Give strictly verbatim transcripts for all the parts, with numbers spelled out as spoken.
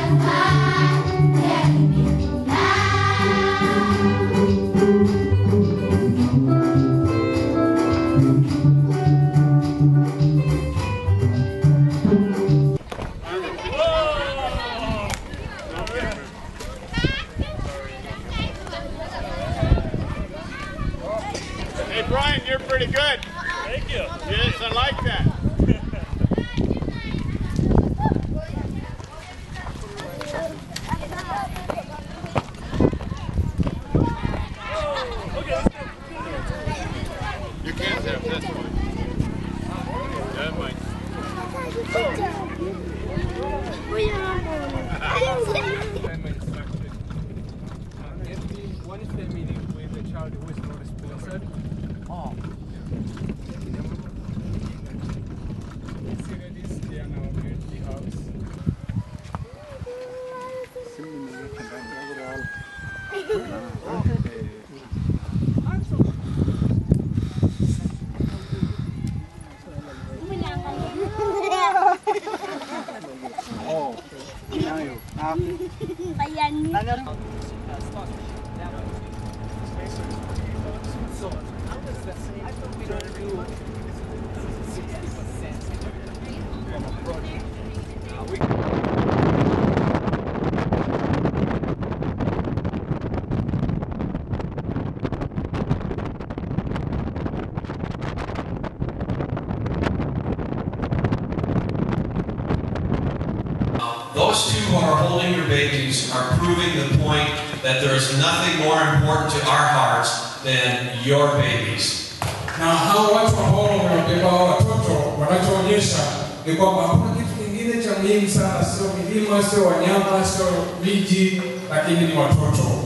Hey Brian, you're pretty good. Thank you. Yes, I like that. You can't have this one. That might. One is the meeting with the child who is not sponsored. Oh. They are now built the house. Oh, tayo. Ayan. So, I was I thought we don't do sixty percent from a project. Uh, we Those two who are holding your babies are proving the point that there is nothing more important to our hearts than your babies. Na hao watu ambao wamebeba watoto wanachoonyesha ni kwamba hakuna kitu kingine cha muhimu sana, sio milima, sio wanyama, sio miji, lakini ni watoto.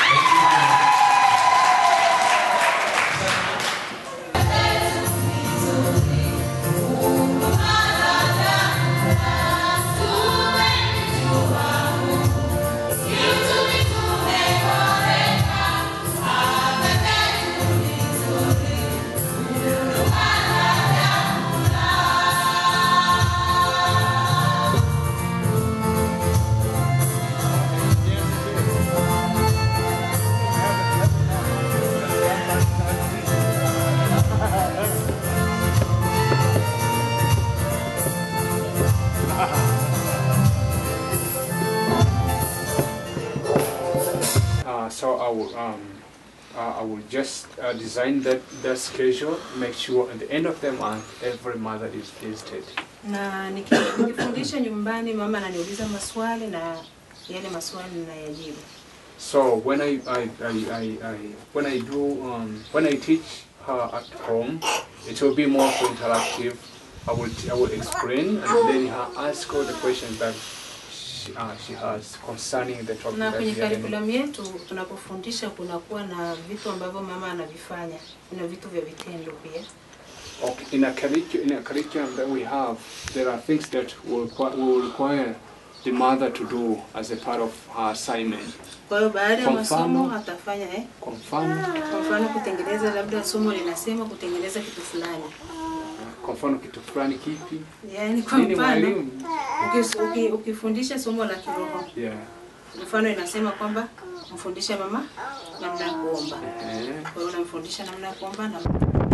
Uh, so I will, um, uh, I will just uh, design that, that schedule, make sure at the end of the month every mother is visited. Na nikifundisha nyumbani mama ananiuliza maswali na yale maswali ninayajibu. So when I, I, I, I, I when I do um, when I teach her at home, it will be more interactive. I will I will explain and then her ask all the questions that she, uh, she has concerning the topic. Na kwenye curriculum yetu tunapofundisha kuna kuwa na vitu ambavyo mama anavifanya, kuna vitu vya vitendo pia. Okay, in a curriculum in a curriculum that we have, there are things that will will require the mother to do as a part of her assignment. Kwa hiyo baada ya masomo atafanya eh? Kwa mfano, kwa mfano kutengeneza labda somo linasema kutengeneza kitu fulani. Kwa mfano kitu fulani kipi? Yaani kwa mfano ukifundisha somo la kiroho. Yeah. Mfano inasema kwamba mfundishe mama namna ya kuomba. Kwa hiyo unamfundisha namna ya kuomba na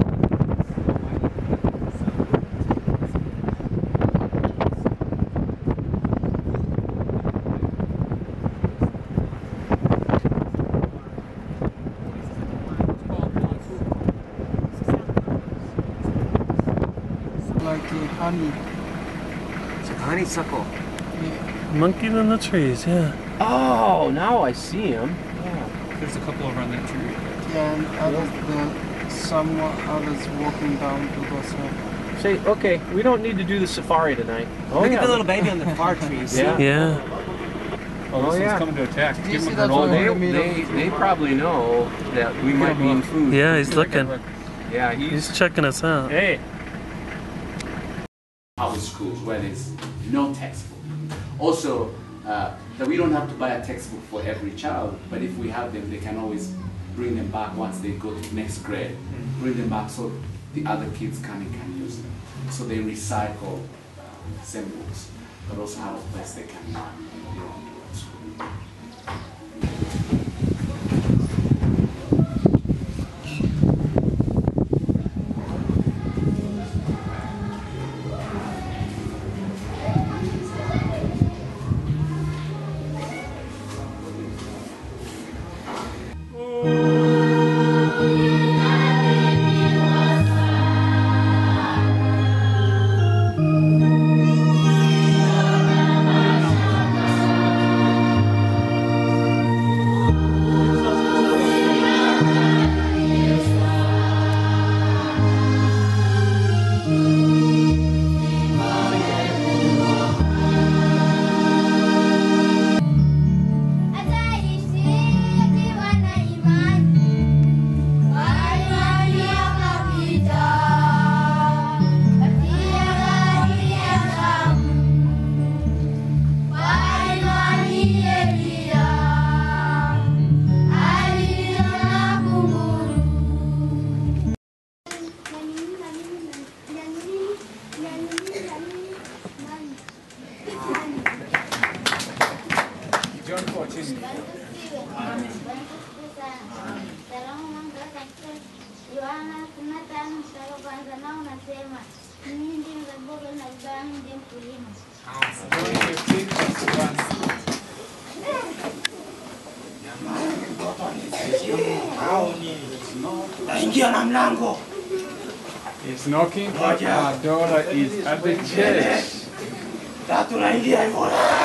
like honey. It's a honeysuckle. Yeah. Monkey in the trees, yeah. Oh, now I see him. Yeah. There's a couple over on that tree. Yeah, and others, the, some others walking down to the side. Say, okay, we don't need to do the safari tonight. Oh, Look yeah. at the little baby on the far trees. Yeah. Yeah. Oh, this oh, yeah. one's coming to attack. Did you Give see him that a Oh, roll. they, they, they probably know that we might be in food. Yeah, he's looking. Yeah, he's... He's checking us out. Hey! Our schools where there's no textbook. Also, uh, that we don't have to buy a textbook for every child, but if we have them, they can always bring them back once they go to next grade. Bring them back so the other kids coming can use them. So they recycle uh, same books, but also have a place they can, you know, John fourteen. Yohana kumi na tano mstari wa kwanza nao unasema ninyi ndiyo mzabibu na Ibrahimu ndiye mkulima. John fifteen verse one. Naingia na mlango. It's knocking. Our daughter is at the church. Tatu naingia hivyo.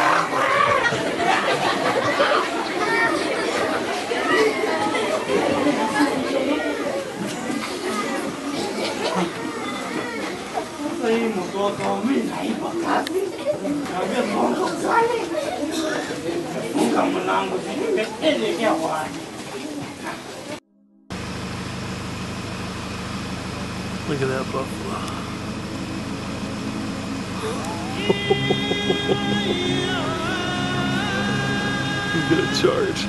Hii mtoto mimi naiba kazi. Naambia Mungu gani? Funga mlango nimeelekea wapi? Look at that buffalo. He's gonna charge.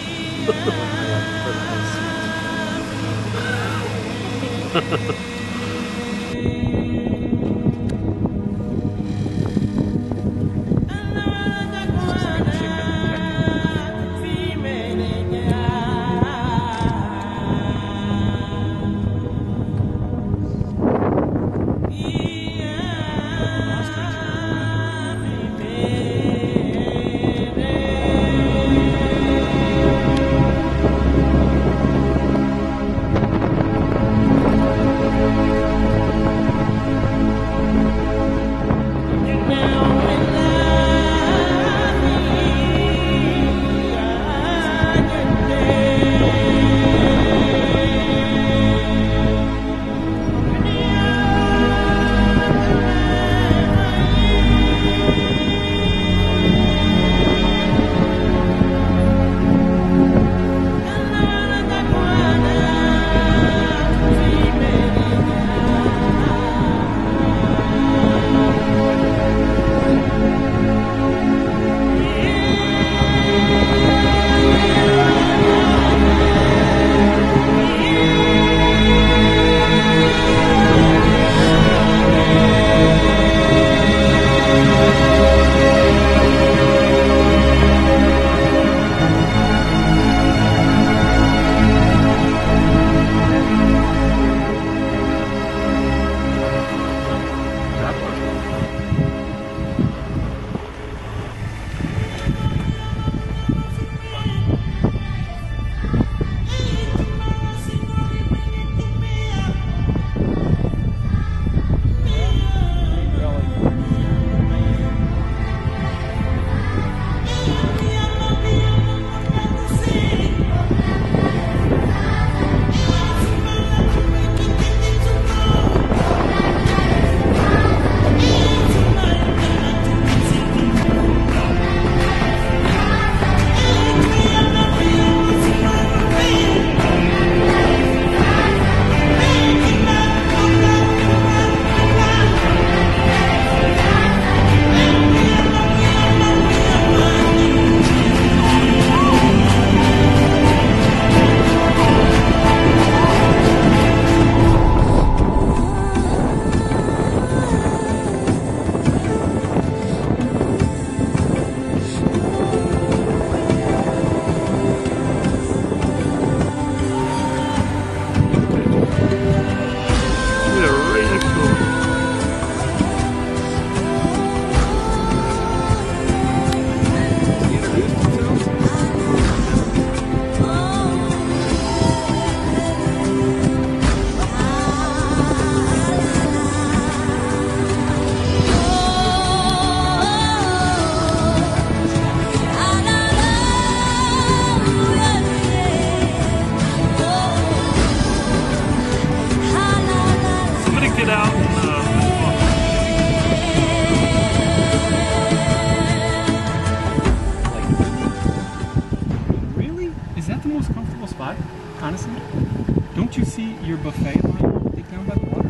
honestly. Don't you see your buffet line take down by the water?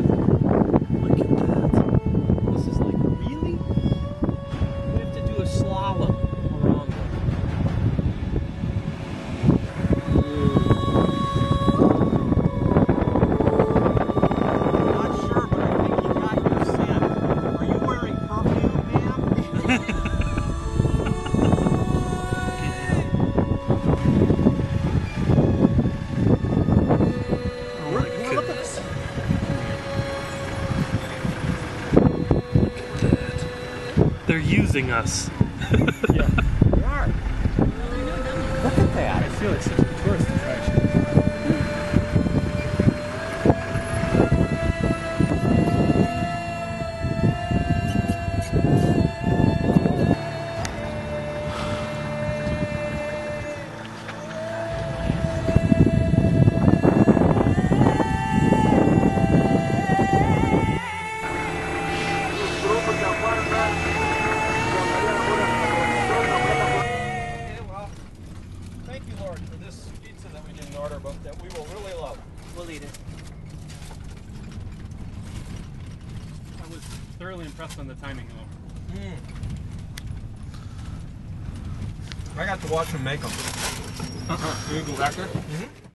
Look at that. This is like, really? We have to do a slalom around them. Not sure, but I think you got your scent. Are you wearing perfume, ma'am? using us. Yeah, we are. Look at that. I feel like such a tourist attraction. Thank you, Lord, for this pizza that we didn't order, but that we will really love. We'll eat it. I was thoroughly impressed on the timing, though. Mm. I got to watch him make them. Uh-huh. Can you go back there? Mm-hmm.